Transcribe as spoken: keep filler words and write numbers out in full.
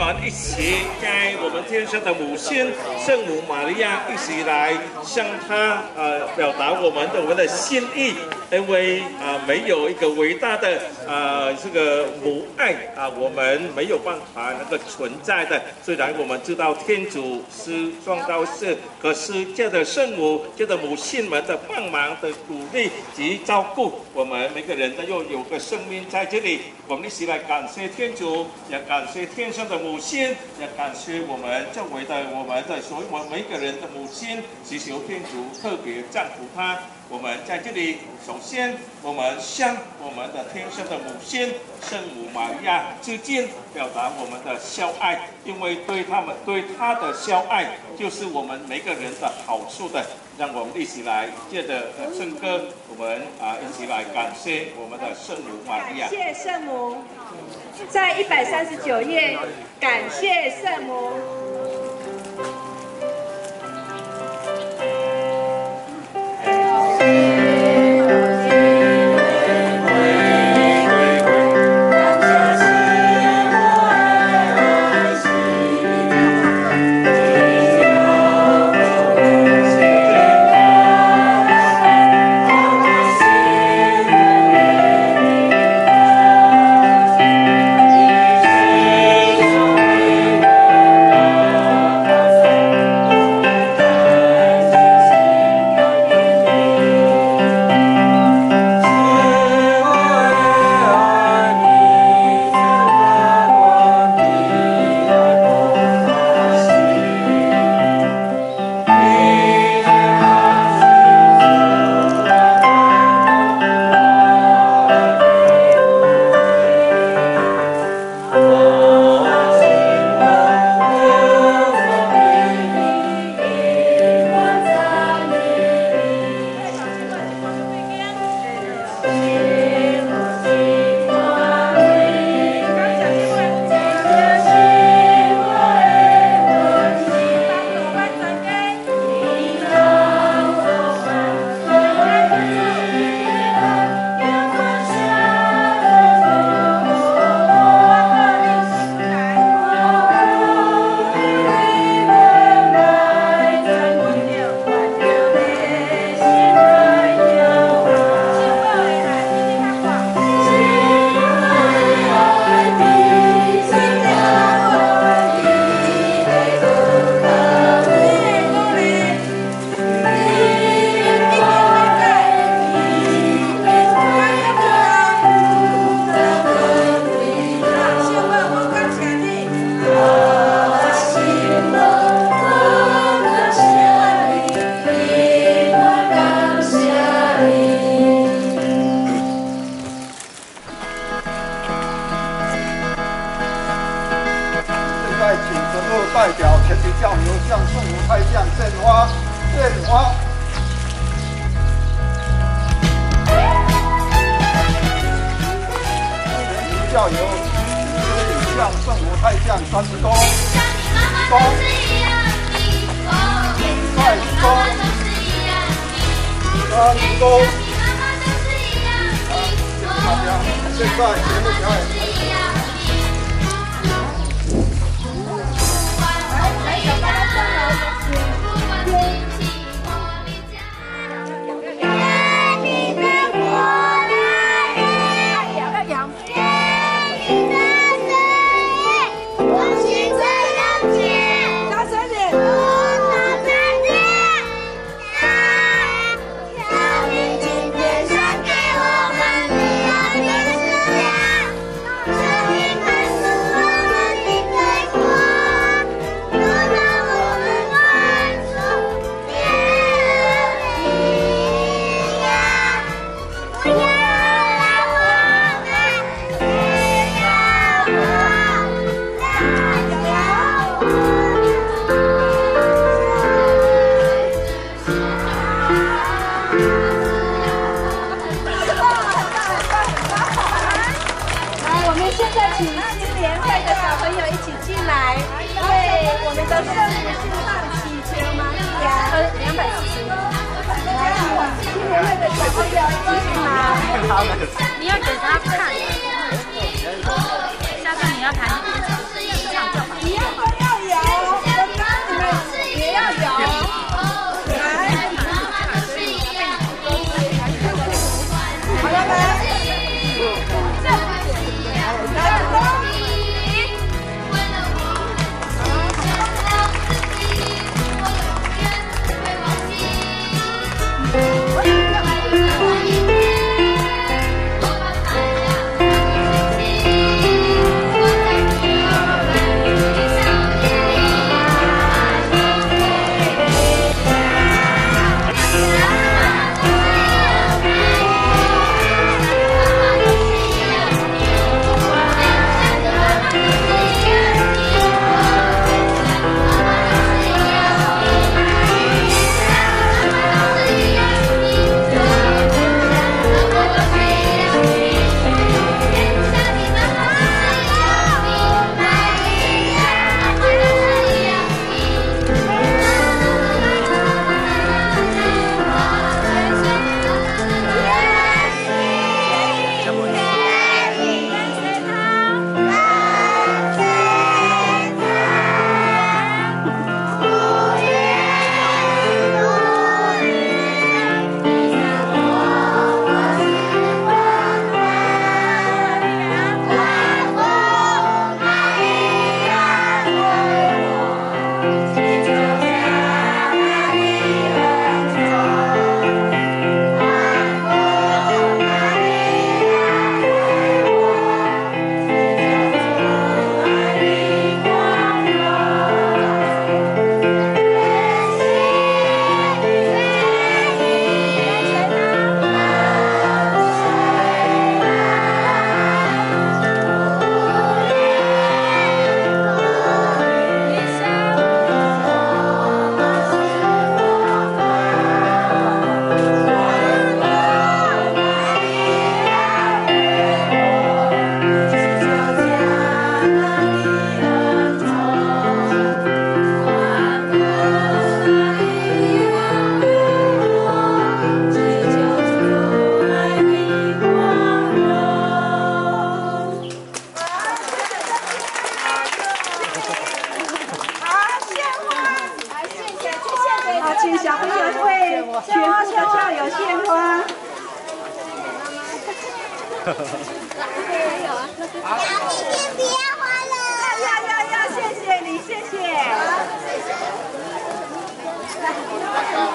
们一起在我们天上的母亲圣母玛利亚一起来向她呃表达我们的我们的心意，因为啊、呃、没有一个伟大的啊、呃、这个母爱啊、呃、我们没有办法能够存在的。虽然我们知道天主是创造世，可是借着圣母借着母亲们的帮忙的鼓励及照顾，我们每个人都又有个生命在这里。我们一起来感谢天主，也感谢天上的母亲，也感谢我们周围的我们的所有我们每个人的母亲，祈求天主特别赞福她。我们在这里，首先我们向我们的天上的母亲圣母玛利亚致敬，表达我们的孝爱，因为对他们对她的孝爱就是我们每个人的好处的。让我们一起来借着圣歌，我们啊一起来感谢我们的圣母玛利亚。 感谢圣母，在一百三十九页，感谢圣母。 代表全体教友向圣母太像献花，献花。全体教友向圣母太像三十躬，躬，再躬，三躬。好，大家，现在节目表演开始。 的圣母献上祈求玛利亚，呃，两百四十。来，今年会的小朋友继续拿。 你要给他看，下次你要弹唱教法。 一样都要有，刚刚你们也要有。来，好了没？这，来，走。 请小朋友为全部的校友献花。 好，今天别花了。 要要要，谢谢你，谢谢。